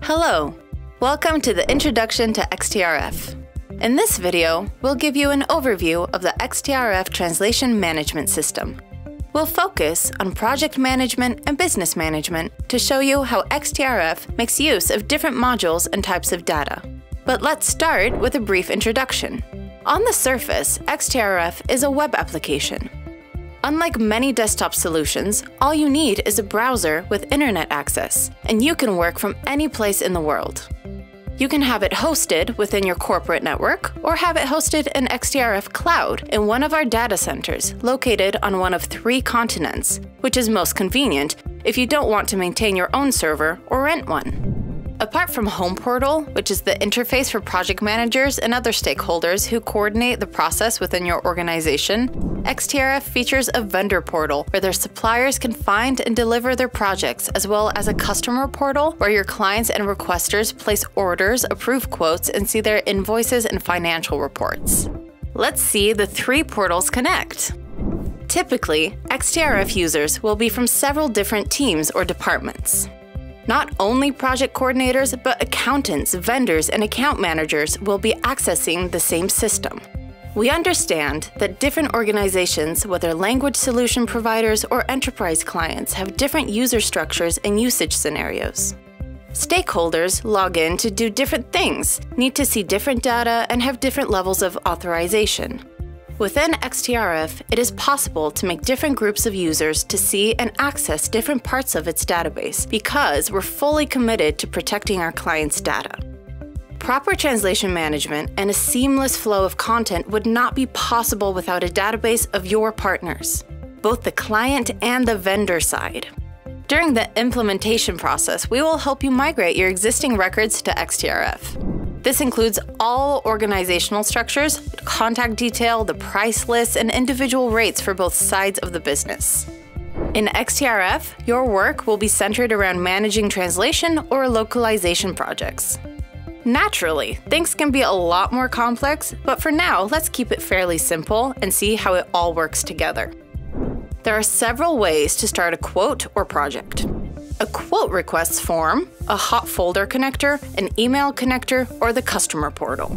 Hello! Welcome to the Introduction to XTRF. In this video, we'll give you an overview of the XTRF Translation Management System. We'll focus on project management and business management to show you how XTRF makes use of different modules and types of data. But let's start with a brief introduction. On the surface, XTRF is a web application. Unlike many desktop solutions, all you need is a browser with internet access, and you can work from any place in the world. You can have it hosted within your corporate network, or have it hosted in XTRF Cloud in one of our data centers located on one of 3 continents, which is most convenient if you don't want to maintain your own server or rent one. Apart from Home Portal, which is the interface for project managers and other stakeholders who coordinate the process within your organization, XTRF features a vendor portal where their suppliers can find and deliver their projects, as well as a customer portal where your clients and requesters place orders, approve quotes, and see their invoices and financial reports. Let's see the 3 portals connect. Typically, XTRF users will be from several different teams or departments. Not only project coordinators, but accountants, vendors, and account managers will be accessing the same system. We understand that different organizations, whether language solution providers or enterprise clients, have different user structures and usage scenarios. Stakeholders log in to do different things, need to see different data, and have different levels of authorization. Within XTRF, it is possible to make different groups of users to see and access different parts of its database because we're fully committed to protecting our clients' data. Proper translation management and a seamless flow of content would not be possible without a database of your partners, both the client and the vendor side. During the implementation process, we will help you migrate your existing records to XTRF. This includes all organizational structures, contact detail, the price lists, and individual rates for both sides of the business. In XTRF, your work will be centered around managing translation or localization projects. Naturally, things can be a lot more complex, but for now, let's keep it fairly simple and see how it all works together. There are several ways to start a quote or project. A quote requests form, a hot folder connector, an email connector, or the customer portal.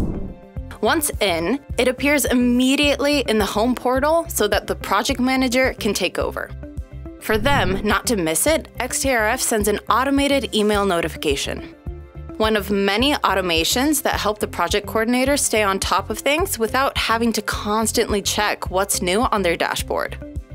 Once in, it appears immediately in the Home Portal so that the project manager can take over. For them not to miss it, XTRF sends an automated email notification. One of many automations that help the project coordinator stay on top of things without having to constantly check what's new on their dashboard.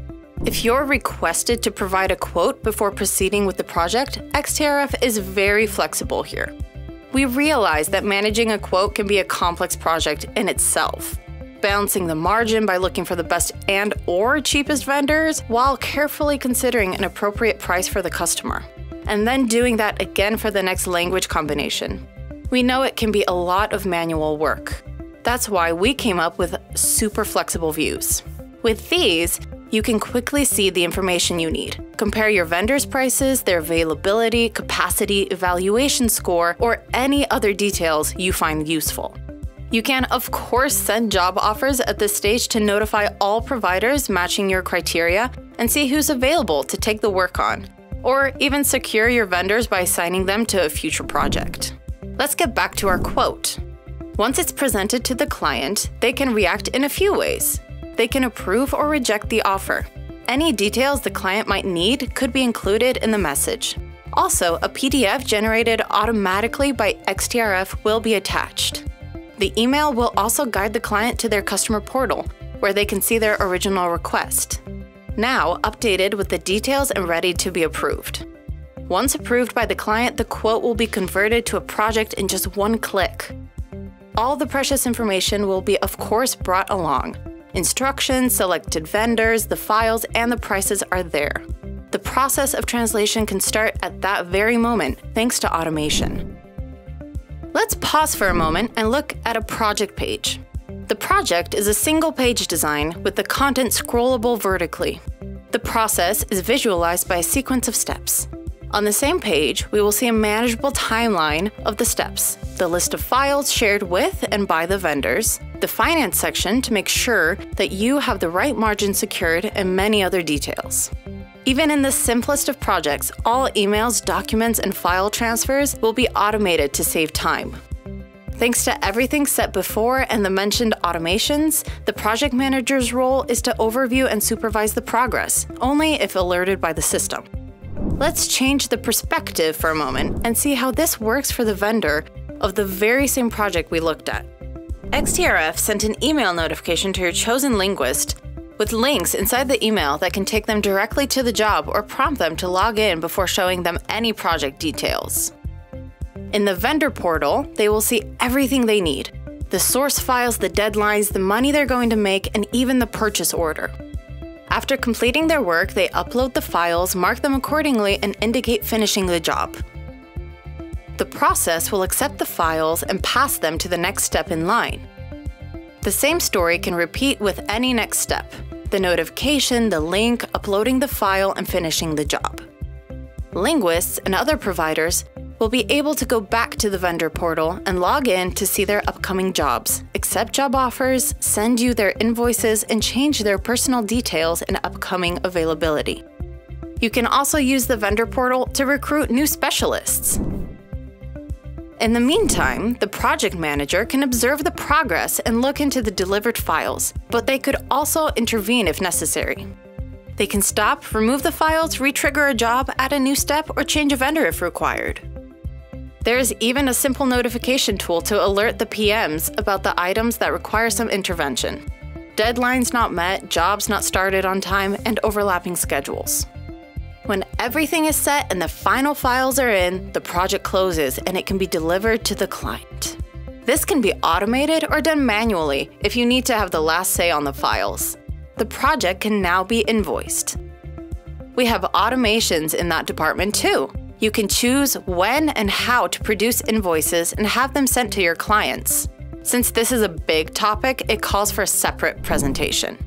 If you're requested to provide a quote before proceeding with the project, XTRF is very flexible here. We realize that managing a quote can be a complex project in itself. Balancing the margin by looking for the best and/or cheapest vendors while carefully considering an appropriate price for the customer. And then doing that again for the next language combination. We know it can be a lot of manual work. That's why we came up with super flexible views. With these, you can quickly see the information you need. Compare your vendors' prices, their availability, capacity, evaluation score, or any other details you find useful. You can, of course, send job offers at this stage to notify all providers matching your criteria and see who's available to take the work on, or even secure your vendors by assigning them to a future project. Let's get back to our quote. Once it's presented to the client, they can react in a few ways. They can approve or reject the offer. Any details the client might need could be included in the message. Also, a PDF generated automatically by XTRF will be attached. The email will also guide the client to their customer portal, where they can see their original request. Now updated with the details and ready to be approved. Once approved by the client, the quote will be converted to a project in just one click. All the precious information will be, of course, brought along. Instructions, selected vendors, the files, and the prices are there. The process of translation can start at that very moment, thanks to automation. Let's pause for a moment and look at a project page. The project is a single-page design with the content scrollable vertically. The process is visualized by a sequence of steps. On the same page, we will see a manageable timeline of the steps, the list of files shared with and by the vendors, the finance section to make sure that you have the right margin secured, and many other details. Even in the simplest of projects, all emails, documents, and file transfers will be automated to save time. Thanks to everything set before and the mentioned automations, the project manager's role is to overview and supervise the progress, only if alerted by the system. Let's change the perspective for a moment and see how this works for the vendor of the very same project we looked at. XTRF sent an email notification to your chosen linguist with links inside the email that can take them directly to the job or prompt them to log in before showing them any project details. In the vendor portal, they will see everything they need: the source files, the deadlines, the money they're going to make, and even the purchase order. After completing their work, they upload the files, mark them accordingly, and indicate finishing the job. The process will accept the files and pass them to the next step in line. The same story can repeat with any next step: the notification, the link, uploading the file, and finishing the job. Linguists and other providers will be able to go back to the vendor portal and log in to see their upcoming jobs, accept job offers, send you their invoices, and change their personal details and upcoming availability. You can also use the vendor portal to recruit new specialists. In the meantime, the project manager can observe the progress and look into the delivered files, but they could also intervene if necessary. They can stop, remove the files, re-trigger a job, add a new step, or change a vendor if required. There is even a simple notification tool to alert the PMs about the items that require some intervention: deadlines not met, jobs not started on time, and overlapping schedules. When everything is set and the final files are in, the project closes and it can be delivered to the client. This can be automated or done manually if you need to have the last say on the files. The project can now be invoiced. We have automations in that department too. You can choose when and how to produce invoices and have them sent to your clients. Since this is a big topic, it calls for a separate presentation.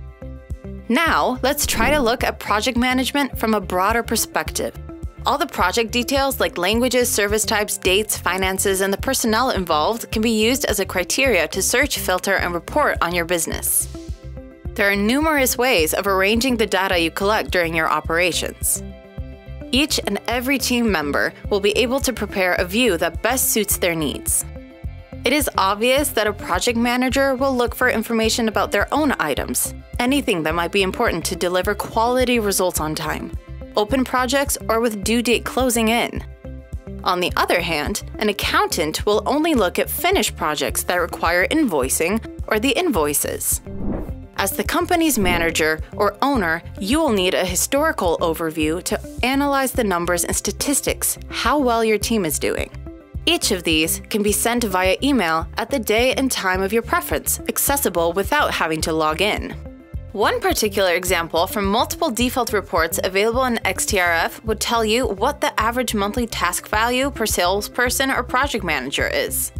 Now, let's try to look at project management from a broader perspective. All the project details like languages, service types, dates, finances, and the personnel involved can be used as a criteria to search, filter, and report on your business. There are numerous ways of arranging the data you collect during your operations. Each and every team member will be able to prepare a view that best suits their needs. It is obvious that a project manager will look for information about their own items, anything that might be important to deliver quality results on time, open projects, or with due date closing in. On the other hand, an accountant will only look at finished projects that require invoicing or the invoices. As the company's manager or owner, you will need a historical overview to analyze the numbers and statistics, how well your team is doing. Each of these can be sent via email at the day and time of your preference, accessible without having to log in. One particular example from multiple default reports available in XTRF would tell you what the average monthly task value per salesperson or project manager is.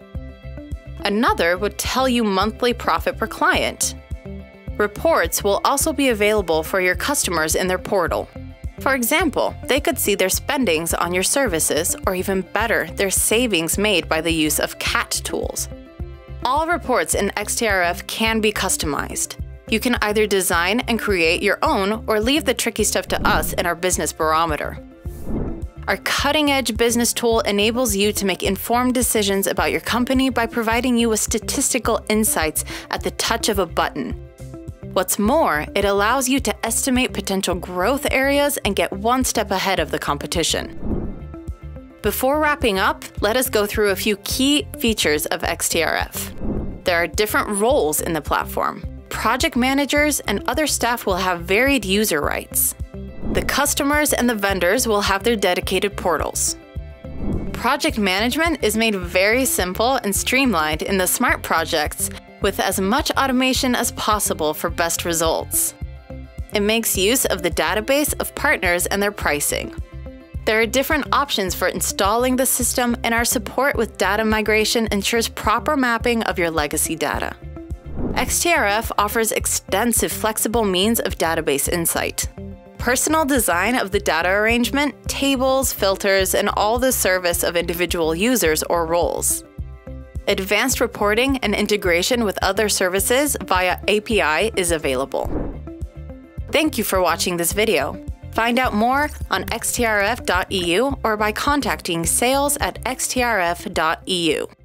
Another would tell you monthly profit per client. Reports will also be available for your customers in their portal. For example, they could see their spendings on your services, or even better, their savings made by the use of CAT tools. All reports in XTRF can be customized. You can either design and create your own or leave the tricky stuff to us in our Business Barometer. Our cutting-edge business tool enables you to make informed decisions about your company by providing you with statistical insights at the touch of a button. What's more, it allows you to estimate potential growth areas and get one step ahead of the competition. Before wrapping up, let us go through a few key features of XTRF. There are different roles in the platform. Project managers and other staff will have varied user rights. The customers and the vendors will have their dedicated portals. Project management is made very simple and streamlined in the smart projects, with as much automation as possible for best results. It makes use of the database of partners and their pricing. There are different options for installing the system, and our support with data migration ensures proper mapping of your legacy data. XTRF offers extensive flexible means of database insight. Personal design of the data arrangement, tables, filters, and all the service of individual users or roles. Advanced reporting and integration with other services via API is available. Thank you for watching this video. Find out more on xtrf.eu or by contacting sales@xtrf.eu.